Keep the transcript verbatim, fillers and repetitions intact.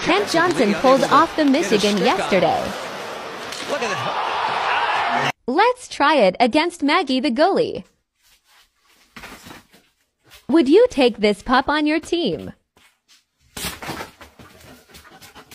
Kent Johnson pulled off the Michigan yesterday. Look at that. Let's try it against Maggie the goalie. Would you take this pup on your team?